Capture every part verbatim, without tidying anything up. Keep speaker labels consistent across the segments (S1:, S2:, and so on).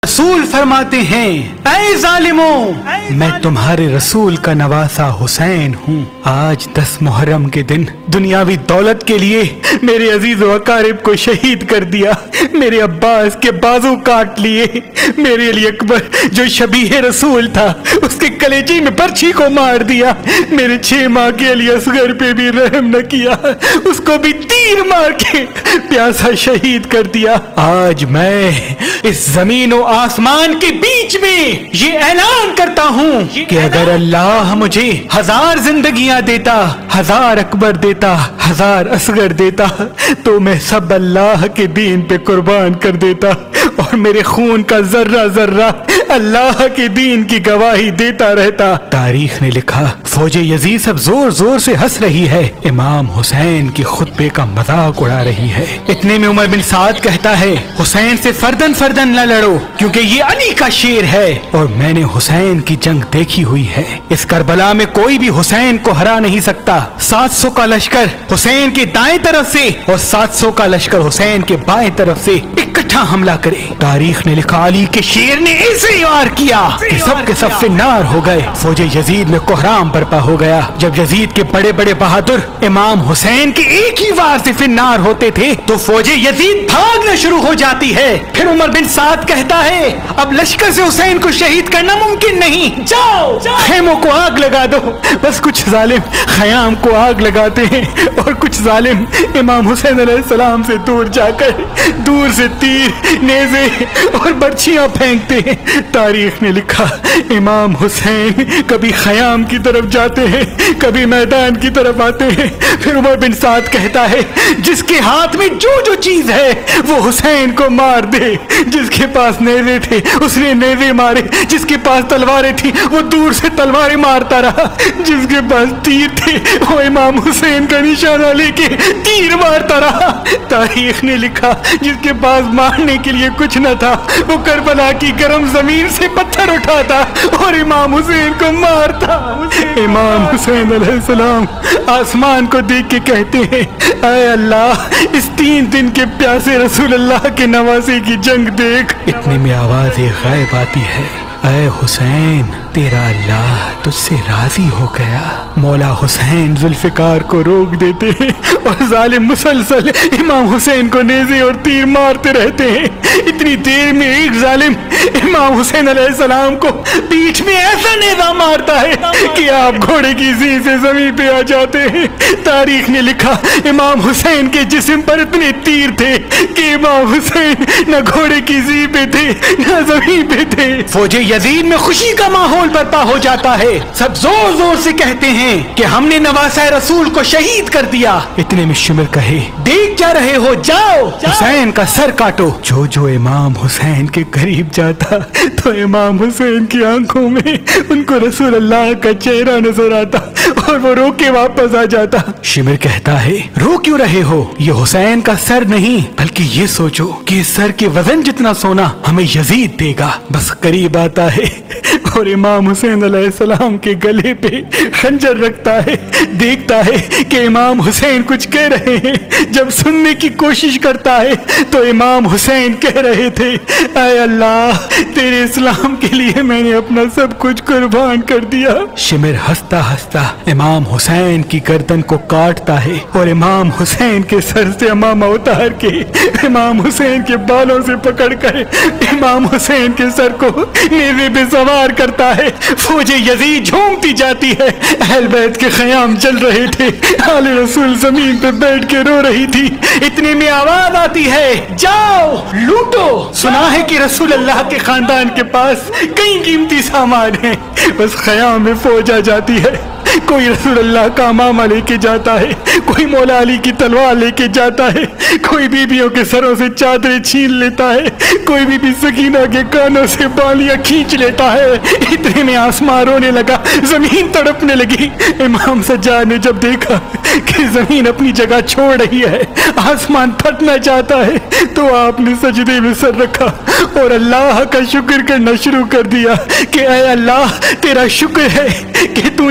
S1: रसूल फरमाते हैं, ऐ जालिमों, मैं तुम्हारे रसूल का नवासा हुसैन हूँ। आज दस मुहर्रम के दिन दुनियावी दौलत के लिए मेरे अजीज व अकारिब को शहीद कर दिया। मेरे अब्बास के बाजू काट लिए। मेरे अली अकबर जो शबीह रसूल था उसके कलेजी में बर्छी को मार दिया। मेरे छह माह के अली असगर पे भी रहम न किया, उसको भी तीर मार के प्यासा शहीद कर दिया। आज मैं इस जमीन और आसमान के बीच में ये ऐलान करता हूँ कि अगर अल्लाह मुझे हजार जिंदगियां देता, हजार अकबर देता, हजार असगर देता, तो मैं सब अल्लाह के दीन पे कुर्बान कर देता और मेरे खून का जर्रा जर्रा अल्लाह के दीन की गवाही देता रहता। तारीख ने लिखा, फौजे यजीद सब जोर जोर से हंस रही है, इमाम हुसैन की खुतबे का मजाक उड़ा रही है। इतने में उमर बिन साद कहता है, हुसैन से फर्दन फर्दन न लड़ो क्योंकि ये अली का शेर है और मैंने हुसैन की जंग देखी हुई है। इस करबला में कोई भी हुसैन को हरा नहीं सकता। सात सौ का लश्कर हुसैन के दाएं तरफ से और सात सौ का लश्कर हुसैन के बाएं तरफ से इकट्ठा हमला करे। तारीख ने लिखा, अली के शेर ने ऐसे वार किया कि सब के सब फिन्नार हो गए। फौजे यजीद में कोहराम बर्पा हो गया। जब यजीद के बड़े बड़े बहादुर इमाम हुसैन के एक ही वार से फिन्नार होते थे तो फौजे यजीद भागना शुरू हो जाती है। फिर उमर बिन साद कहता है, अब लश्कर से हुसैन को शहीद करना मुमकिन नहीं, जाओ, जाओ। खेमों को आग लगा दो। बस कुछ जालिम खयाम को आग लगाते हैं और कुछ जालिम इमाम हुसैन अलैहिस्सलाम से दूर जाकर दूर से तीर, नेज़े और बर्छियां फेंकते हैं। तारीख ने लिखा, इमाम हुसैन कभी खयाम की तरफ जाते हैं, कभी मैदान की तरफ आते हैं। फिर उमर बिन साद कहता है, जिसके हाथ में जो जो चीज है वो हुसैन को मार दे। जिसके पास नेज़े थे उसने नेज़े मारे, जिसके पास तलवारें थी वो दूर से तलवारें मारता रहा, जिसके पास तीर थे वो इमाम हुसैन का निशाना लेके तीर मारता रहा। तारीख ने लिखा, जिसके पास मारने के लिए कुछ न था वो करबला की गर्म जमीन से पत्थर उठाता और इमाम हुसैन को मारता। इमाम हुसैन अलैहिस्सलाम आसमान को देख के कहते हैं, ऐ अल्लाह, इस तीन दिन के प्यासे रसूल अल्लाह के नवासे की जंग देख। इतने में आवाज एक गायब आती है, ऐ हुसैन, तेरा अल्लाह तुझसे राजी हो गया। मौला हुसैन जुल्फिकार को रोक देते हैं और जालिम मुसलसल इमाम हुसैन को नेज़े और तीर मारते रहते हैं। इतनी देर में एक जालिम इमाम हुसैन अलैहिस्सलाम को पीठ में ऐसा नेज़ा मारता है कि आप घोड़े की ज़ीं से जमीन पे आ जाते हैं। तारीख ने लिखा, इमाम हुसैन के जिस्म पर इतने तीर थे कि इमाम हुसैन न घोड़े की ज़ीं पे थे न जमीन पे थे। फौजे यजीद में खुशी का माहौल बर्पा हो जाता है। सब जोर जोर से कहते हैं कि हमने नवासा रसूल को शहीद कर दिया। इतने में शिमर कहे, देख क्या रहे हो, जाओ, जाओ हुसैन का सर काटो। जो जो इमाम हुसैन के करीब जाता तो इमाम हुसैन की आंखों में उनको रसूल अल्लाह का चेहरा नजर आता और वो रो के वापस आ जाता। शिमर कहता है, रो क्यों रहे हो, ये हुसैन का सर नहीं बल्कि ये सोचो कि इस सर के वजन जितना सोना हमें यजीद देगा। बस करीब आता है और इमाम हुसैन अलैहिस्सलाम के गले पे खंजर रखता है। देखता है कि इमाम हुसैन कुछ कह रहे हैं। जब सुनने की कोशिश करता है तो इमाम हुसैन कह रहे थे, ऐ अल्लाह, तेरे इस्लाम के लिए मैंने अपना सब कुछ कुर्बान कर दिया। शिमर हंसता हंसता इमाम हुसैन की गर्दन को काटता है और इमाम हुसैन के सर से अमामा उतार के इमाम हुसैन के बालों से पकड़कर इमाम हुसैन के सर को नेज़े पे सवार करता है। फौजे यजीद झूमती जाती है। अहल बैत के ख़याम चल रहे थे। आले रसूल जमीन पे बैठ के रो रही थी। इतने में आवाज आती है, जाओ लूटो। सुना है कि रसूल अल्लाह के खानदान के पास कई कीमती सामान है। बस ख़याम में फौज आ जाती है। कोई रसूल अल्लाह का अमामा लेके जाता है, कोई मौला अली की तलवार लेके जाता है, कोई बीबियों के सरों से चादरें छीन लेता है, कोई बीबी सकीना के कानों से बालियां खींच लेता है। इतने में आसमान रोने लगा, जमीन तड़पने लगी। इमाम सज्जाद ने जब देखा कि जमीन अपनी जगह छोड़ रही है, आसमान फटना चाहता है, तो आपने सजदे में सर रखा और अल्लाह का शुक्र करना शुरू कर दिया कि ऐ अल्लाह, तेरा शुक्र है कि तूने आसमान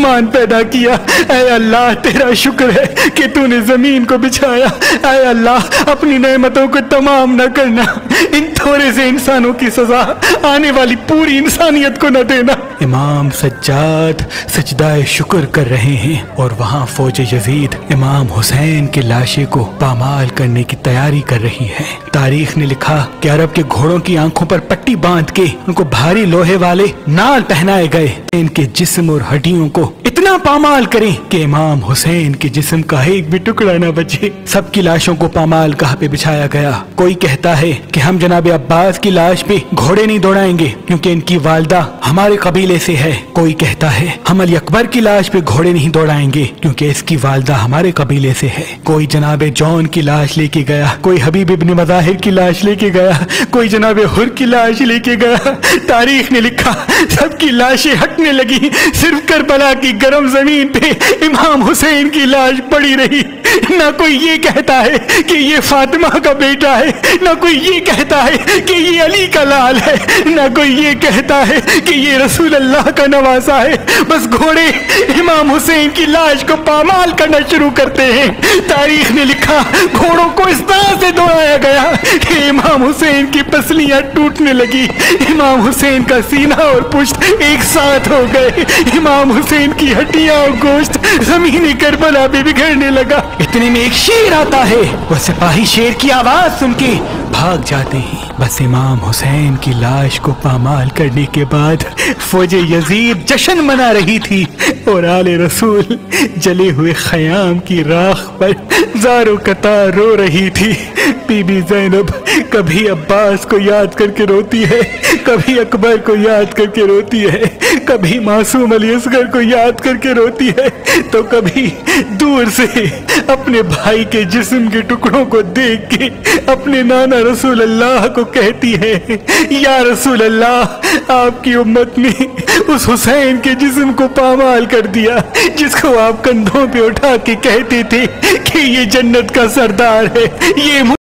S1: आसमान पैदा किया। ऐ अल्लाह तेरा शुक्र है कि तूने जमीन को बिछाया। ऐ अल्लाह अपनी नेमतों को तमाम न करना, इन थोड़े से इंसानों की सजा आने वाली पूरी इंसानियत को न देना। इमाम सज्जाद सजदाए शुक्र कर रहे हैं और वहाँ फौज यजीद इमाम हुसैन के लाशे को पामाल करने की तैयारी कर रही है। तारीख ने लिखा कि अरब के घोड़ों की आंखों पर पट्टी बांध के उनको भारी लोहे वाले नाल पहनाए गए, इनके जिस्म और हड्डियों को इतना पामाल करें कि इमाम हुसैन के जिस्म का एक भी टुकड़ा न बचे। सबकी लाशों को पामाल कहाँ पे बिछाया गया। कोई कहता है कि हम जनाब अब्बास की लाश पे घोड़े नहीं दौड़ाएंगे क्योंकि इनकी वालदा हमारे कबीले से है। कोई कहता है हम अली अकबर की लाश पे घोड़े नहीं दौड़ाएंगे क्योंकि इसकी वालदा हमारे कबीले से है। कोई जनाब जॉन की लाश लेके गया, कोई हबीब इब्न मज़ाहिर की लाश लेके गया, कोई जनाब हुर की लाश लेके गया। तारीख ने लिखा सबकी लाशें हटने लगी, सिर्फ करबला की गर्म जमीन पे इमाम हुसैन की लाश पड़ी रही। ना कोई ये कहता है कि ये फातिमा का बेटा है, ना कोई ये कहता है कि ये अली का लाल है, ना कोई ये कहता है कि ये रसूल अल्लाह का नवासा है। बस घोड़े इमाम हुसैन की लाश को पामाल करना शुरू करते हैं। तारीख ने लिखा घोड़ों को इस तरह से दौड़ाया गया कि इमाम हुसैन की पसलियां टूटने लगी, इमाम हुसैन का सीना और पुश्त एक साथ हो गए, इमाम हुसैन की हड्डियां और गोश्त जमीनी करबला पे बिखरने लगा। इतने में एक शेर आता है, वह सिपाही शेर की आवाज सुन के भाग जाते हैं। बस इमाम हुसैन की लाश को पामाल करने के बाद फौज यजीद जश्न मना रही थी और आले रसूल जले हुए खयाम की राख पर ज़ारो कतार रो रही थी। बीबी ज़ैनब कभी अब्बास को याद करके रोती है, कभी अकबर को याद करके रोती है, कभी मासूम अली असगर को याद करके रोती है, तो कभी दूर से अपने भाई के जिस्म के टुकड़ों को देख के अपने नाना रसूल अल्लाह को कहती है, या रसूल अल्लाह आपकी उम्मत ने उस हुसैन के जिस्म को पामाल कर दिया जिसको आप कंधों पे उठा के कहते थे कि ये जन्नत का सरदार है, ये